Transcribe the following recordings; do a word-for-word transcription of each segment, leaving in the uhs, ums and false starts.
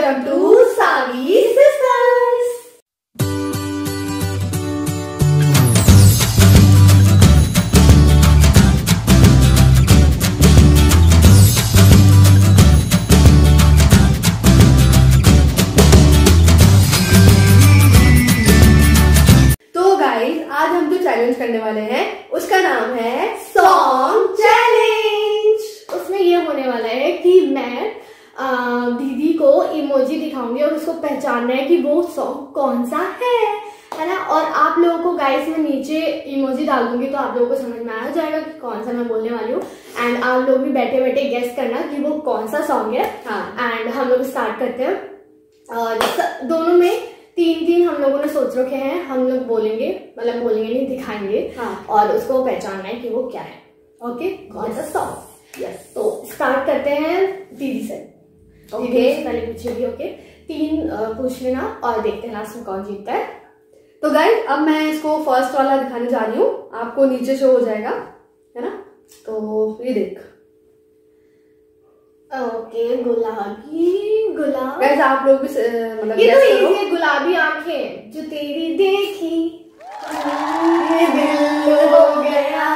Welcome to Savi sisters. तो guys, आज हम जो चैलेंज करने वाले हैं उसका नाम है सॉन्ग चैलेंज। उसमें ये होने वाला है कि मैं आ, दीदी को इमोजी दिखाऊंगी और उसको पहचानना है कि वो सॉन्ग कौन सा है है ना। और आप लोगों को गाइस मैं नीचे इमोजी डाल दूंगी तो आप लोगों को समझ में आ जाएगा कि कौन सा मैं बोलने वाली हूँ। एंड आप लोग भी बैठे बैठे गेस करना कि वो कौन सा सॉन्ग है। एंड हम लोग स्टार्ट करते हैं। और दोनों में तीन तीन हम लोगों ने सोच रखे हैं, हम लोग बोलेंगे, मतलब बोलेंगे नहीं, दिखाएंगे। हाँ। और उसको पहचानना है कि वो क्या है। ओके, कौन सा सॉन्ग। यस, तो स्टार्ट करते हैं दीदी से। ओके, पहले पूछेगी। ओके, तीन पूछ लेना और देखते हैं लास्ट में कौन जीतता है। तो गाइस, अब मैं इसको फर्स्ट वाला दिखाने जा रही हूँ, आपको नीचे शो हो जाएगा, है ना। तो ये देख। ओके, गुलाबी गुलाब। गाइस, आप लोग भी मतलब ये तो इजी है, गुलाबी आंखें जो तेरी देखी ये दिल हो गया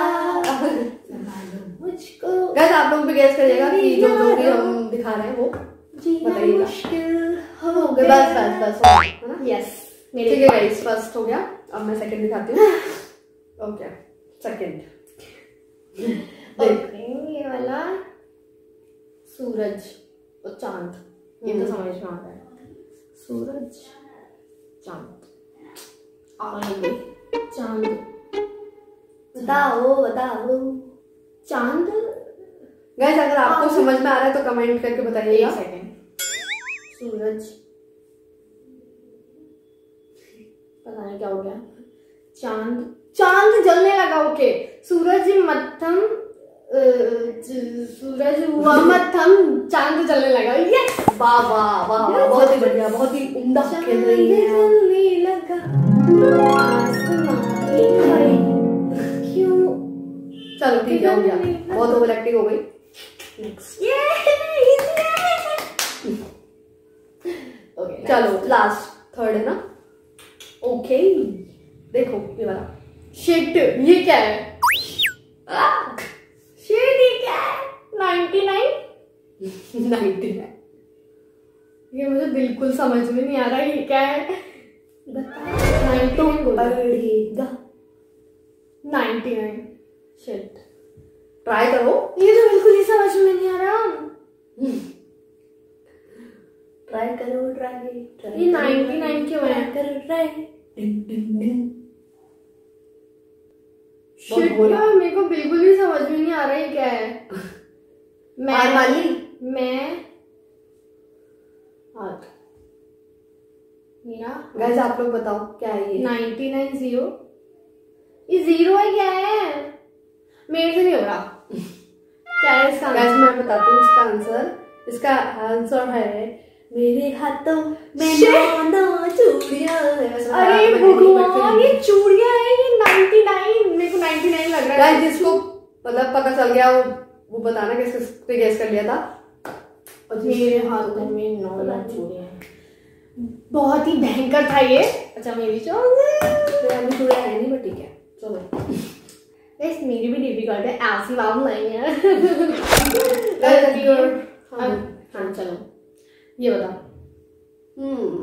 मुझको। गाइस, आप लोग भी गैस करिएगा कि जो जो भी हम दिखा रहे हैं वो बताइएगा। मुश्किल हो बस बस बस है ना। यस, ठीक है गाइस, फर्स्ट हो गया। अब मैं सेकंड दिखाती हूँ। Okay, second. ये वाला सूरज और चांद, ये तो समझ में आ रहा है। सूरज चांद आएंगे, चांद बताओ बताओ चांद। गाइस, अगर आपको समझ में आ रहा है तो कमेंट करके बताइएगा। एक सेकंड। सूरज, पता नहीं क्या हो गया। चांद, चांद जलने लगा। ओके, सूरज मत्थम, सूरज हुआ मत्थम, चांद जलने लगा। यस, वाह वाह वाह, बहुत ही बढ़िया, बहुत ही उम्दा खेल रही है। जलने लगा क्यों। चलो ठीक है, हो गया, बहुत ओवर एक्टिंग हो गई। नेक्स्ट। ओके, चलो लास्ट, थर्ड है ना। ओके, देखो ये वाला। शिट, ये क्या है? शिट, ये क्या है? Ninety nine ninety nine. ये मुझे बिल्कुल समझ में नहीं आ रहा ये क्या है। नाइन्टी नाइन पड़ेगा। Ninety nine. शिट, ट्राई करो। ये तो बिल्कुल ही समझ में नहीं आ रहा। ट्राई करो, ट्राई ट्राई। ये नाइन्टी नाइन क्यों है? करो ट्राई। शिट यार, मेरे को बिल्कुल भी समझ में नहीं आ रहा ये क्या है। मैं वाली मैं हाथ मेरा। गाइस, आप लोग बताओ क्या है ये। Ninety nine zero. ये जीरो है क्या है? मेरे से नहीं हो रहा। क्या है इसका? गाइस, मैं बताती हूँ इसका आंसर। इसका आंसर है मेरे हाथों में नौ चूड़ियां। अरे भगवान, ये चूड़ियां है। ये नाइन्टी नाइन, मेरे को नाइन्टी नाइन लग रहा है। गाइस, जिसको मतलब पता चल गया वो वो बताना किस किस पे गैस कर लिया था। और मेरे हाथों में नौ नौ चूड़ियां हैं। बहुत ही भयंकर था ये। अच्छा, मेरी अभी चूड़ियां है नहीं, बट ठीक है, चलो। गाइस, मेरी भी डिफिकल्ट है, ऐसी बात नहीं है। हाँ, हाँ चलो, ये बता। हम्म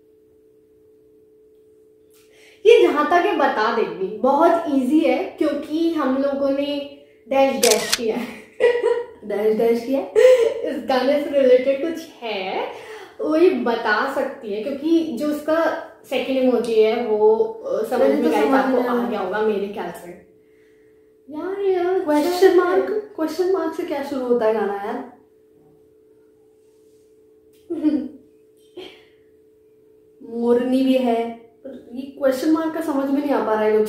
ये जहां तक है बता देगी, बहुत इजी है क्योंकि हम लोगों ने डैश डैश किया है। डैश डैश किया। इस गाने से रिलेटेड कुछ है, वो ये बता सकती है क्योंकि जो उसका सेकंड इमोजी है वो समझ में गाइस आपको आ गया होगा मेरे ख्याल से। यार यार, क्वेश्चन मार्क, क्वेश्चन मार्क से क्या शुरू होता है गाना यार? मोरनी भी है, पर ये क्वेश्चन मार्क का समझ में नहीं आ पा रहा है कुछ।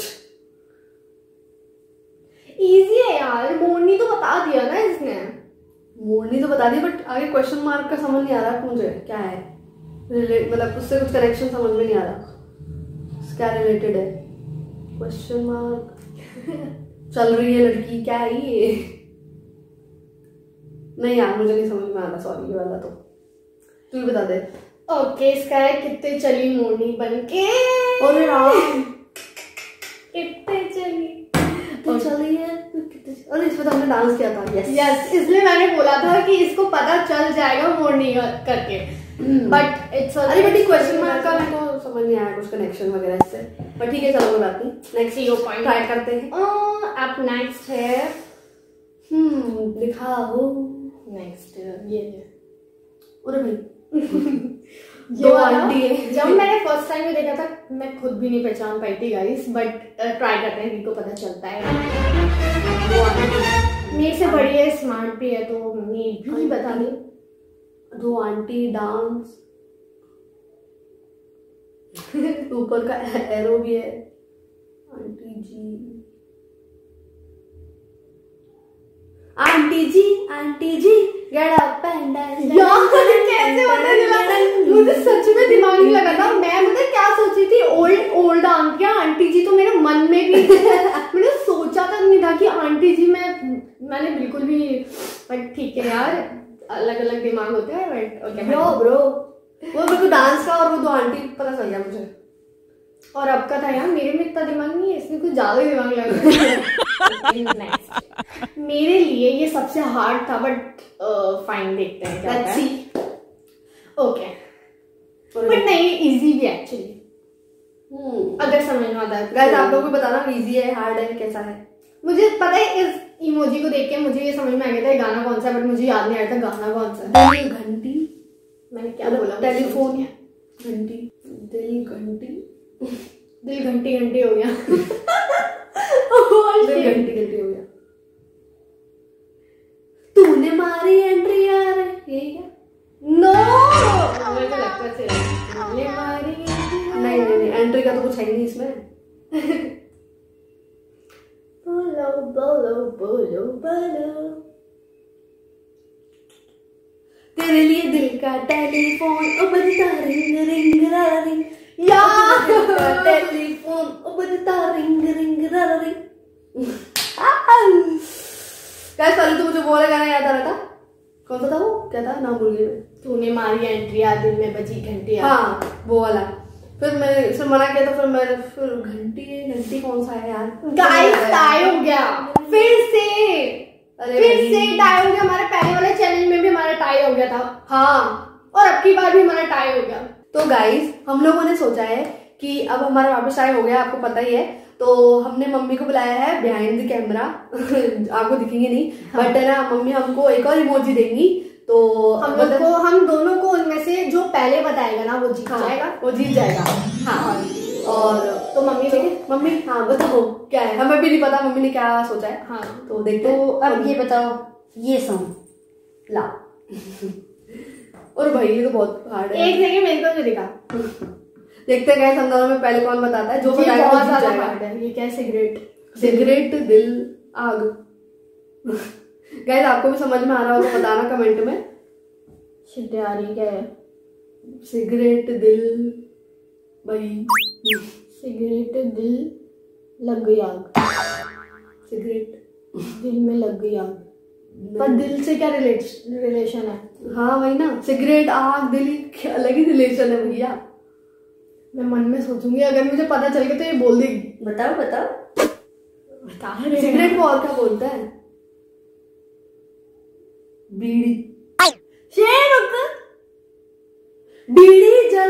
इजी है यार, मोरनी तो बता दिया ना इसने। मोरनी तो बता दी, बट आगे क्वेश्चन मार्क का समझ नहीं आ रहा मुझे क्या है। मतलब उससे कुछ कनेक्शन समझ में नहीं आ रहा, क्या रिलेटेड है। क्वेश्चन मार्क चल रही है लड़की, क्या है ये? नहीं यार, मुझे नहीं समझ में आ रहा, सॉरी ये वाला तो। तू ही बता दे। ओके, इसका है कितने चली मोरनी बनके। अरे राम, कितने चली तो चली है कितने। अरे इस पर तो हमने डांस किया था। यस यस, इसलिए मैंने बोला था कि इसको पता चल जाएगा मोरनी करके, बट इट्स अरे बट क्वेश्चन मार्क का मेरे को समझ नहीं आया कुछ कनेक्शन वगैरह इससे, बट ठीक है चलो कोई बात नहीं। नेक्स्ट जीरो पॉइंट ट्राई करते हैं। अब नेक्स्ट है, हम्म दिखा वो नेक्स्ट ये है। अरे भाई दो आंटी है। जब मैंने फर्स्ट टाइम देखा था मैं खुद भी नहीं पहचान पाई थी गाइस, बट ट्राई करते हैं, किनको पता चलता है। दो आंटी मेरे से बड़ी है, स्मार्ट भी है, तो मैं भी बता दी। दो आंटी डांस, ऊपर का एरो भी है। Aunty ji, aunty ji, aunty ji get up and dance. यार कैसे पता चला? मुझे सच में दिमाग नहीं लगा था। मैं मतलब क्या सोची थी, ओल्ड ओल्ड आंटियां, आंटी जी तो मेरे मन में भी मैंने सोचा तक नहीं था कि आंटी जी। मैं मैंने बिल्कुल भी, बट ठीक है यार, अलग अलग दिमाग होते हैं। बट ओके ब्रो ब्रो वो मेरे को डांस का और वो दो आंटी पता चल गया मुझे। और अब का था यार, मेरे में इतना दिमाग नहीं है, इसमें कुछ ज्यादा ही दिमाग लग रहा है। नेक्स्ट मेरे लिए ये सबसे हार्ड था, बट फाइन देखते हैं क्या होता है। ओके, बट नहीं इजी भी एक्चुअली, अगर समझ में आता है। गाइस आप लोग को बताना इजी है हार्ड है कैसा है। मुझे पता है, इस इमोजी को देख के मुझे ये समझ में आ गया था गाना कौन सा, बट मुझे याद नहीं आ रहा था गाना कौन सा। दिल घंटी, मैंने क्या बोला? टेलीफोन घंटी, दिल घंटी, दिल घंटी घंटी हो गया। दिल घंटी घंटी हो गया। तूने मारी एंट्री यार, यही क्या? नो, मुझे लगता है तूने मारी एंट्री। नहीं नहीं नहीं, एंट्री का तो कुछ है नहीं इसमें। बोलो बोलो बोलो बोलो, तेरे लिए दिल का टेलीफोन ओ बजता रिंग रिंग रिंग, यार टेलीफोन ओ बजता रिंग रिंग रिंग। गाइस पहले तो मुझे वो वाला गाना याद आ रहा था, कौन सा था वो, क्या था नाम भूल गई मैं। तूने मारी एंट्री आ दिल में बजी घंटी। हाँ वो वाला। फिर मैं फिर मना किया था, फिर मैं फिर घंटी घंटी कौन सा है यार। गाइस टाई हो गया फिर से। अरे फिर से टाई हो गया। हमारे पहले वाले चैलेंज में भी हमारा टाई हो गया था, हाँ, और अब की बार भी हमारा टाई हो गया। तो गाइस हम लोगों ने सोचा है कि अब हमारा वापस टाई हो गया, आपको पता ही है, तो हमने मम्मी को बुलाया है बिहाइंड द कैमरा। आपको दिखेंगे नहीं, हाँ। बट ना मम्मी हमको एक और इमोजी देंगी, तो हम लोग को, हम दोनों को उनमें से जो पहले बताएगा ना वो जीत हाँ, जाएगा। वो जीत जाएगा। हाँ, और तो मम्मी ठीक है मम्मी, हाँ बताओ क्या है, हमें भी नहीं पता मम्मी ने क्या सोचा है। हाँ तो देखते तो हैं। अब ये बताओ, ये सॉन्ग ला। और भाई ये तो बहुत हार्ड है। एक सेकंड मेरे को जो दिखा, देखते हैं गाइस हम दोनों में पहले कौन बताता है, जो ये बताएगा बहुत वो जीत ज्यादा जाएगा। हार्ड है। ये क्या, सिगरेट? सिगरेट दिल आग। गाइस आपको भी समझ में आ रहा होगा, बताना कमेंट में। शिट यार ये क्या है? सिगरेट दिल भाई, सिगरेट दिल लग गई आग, सिगरेट दिल में लग गई आग। पर दिल से क्या रिलेशन है? हाँ वही ना, सिगरेट आग दिल की अलग ही रिलेशन है भैया। मैं मन में सोचूंगी, अगर मुझे पता चल गया तो ये बोल देगी। बताओ बताओ बता रहे सिगरेट को और क्या बोलता है? बीड़ी। बीड़ी जल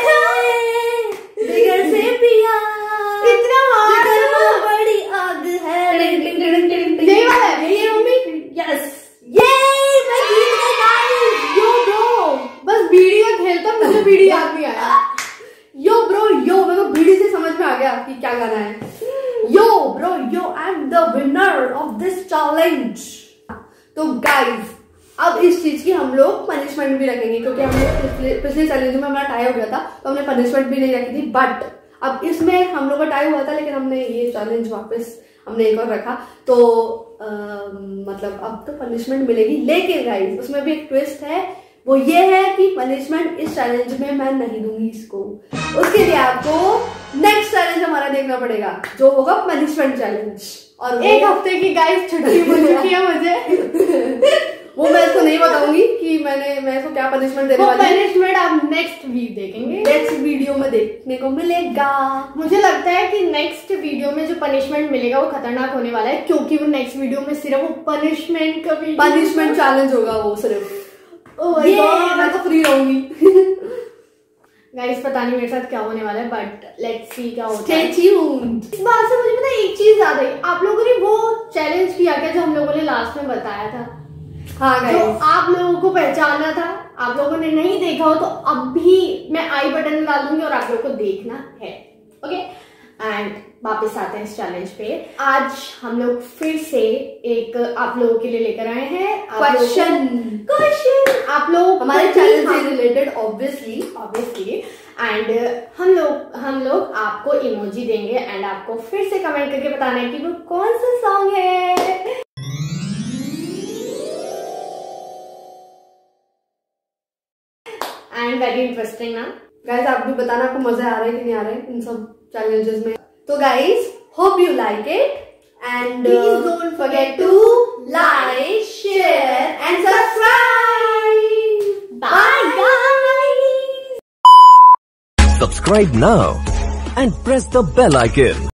जिगर से पिया, इतना जिगर में बड़ी आग है। यही वाला है, यही है मम्मी। यस, ये मैं जीत गई गाइस। यो ब्रो, बस बीड़ी का खेल था, मुझे बीड़ी याद नहीं आया। यो ब्रो यो, मेरे को बीड़ी से समझ में आ गया कि क्या गाना है। Yo bro yo, I am the winner of this challenge. तो गाइस अब इस चीज की हम लोग पनिशमेंट भी रखेंगे, क्योंकि हम लोग पिछले पिछले चैलेंज में हमारा टाई हो गया था, तो हमने पनिशमेंट भी नहीं रखी थी। बट अब इसमें हम लोग का टाई हुआ था, लेकिन हमने ये चैलेंज वापस हमने एक और रखा, तो आ, मतलब अब तो पनिशमेंट मिलेगी। लेकिन गाइस उसमें भी एक ट्विस्ट है, वो ये है कि पनिशमेंट इस चैलेंज में मैं नहीं दूंगी इसको। उसके लिए आपको नेक्स्ट चैलेंज हमारा देखना पड़ेगा, जो होगा पनिशमेंट चैलेंज। और एक हफ्ते की गाइस छुट्टी मिल चुकी है मुझे। वो मैं इसको नहीं बताऊंगी कि मैंने मैं इसको क्या पनिशमेंट देने वाली हूँ। पनिशमेंट आप नेक्स्ट वीक देखेंगे, नेक्स्ट वीडियो में देखने को मिलेगा। मुझे लगता है कि नेक्स्ट वीडियो में जो पनिशमेंट मिलेगा वो खतरनाक होने वाला है, क्योंकि वो नेक्स्ट वीडियो में सिर्फ वो पनिशमेंट का वीडियो, पनिशमेंट चैलेंज होगा वो सिर्फ। ओह ये मैं तो फ्री रहूंगी। गाइस पता नहीं मेरे साथ क्या होने वाला है, बट लेट्स सी क्या होता है। इस बात से मुझे पता है एक चीज याद आई, आप लोगों ने वो चैलेंज किया क्या जो हम लोगों ने लास्ट में बताया था? हाँ गाइस, तो आप लोगों को पहचानना था। आप लोगों ने नहीं देखा हो तो अब भी मैं आई बटन में डाल दूंगी और आप लोगों को देखना है। ओके, एंड वापस आते हैं इस चैलेंज पे। आज हम लोग फिर से एक आप लोगों के लिए लेकर आए हैं क्वेश्चन क्वेश्चन आप लोग हमारे चैलेंज से रिलेटेड ऑब्वियसली ऑब्वियसली एंड हम लोग हम लोग आपको इमोजी देंगे एंड आपको फिर से कमेंट करके बताना है कि वो कौन सा सॉन्ग है। एंड वेरी इंटरेस्टिंग ना गाइस, आप भी बताना आपको मजा आ रहा है कि नहीं आ रहा है इन सब चैलेंजेस में। तो guys, hope you like it and please don't forget to like, share and subscribe. Bye guys. Subscribe now and press the bell icon.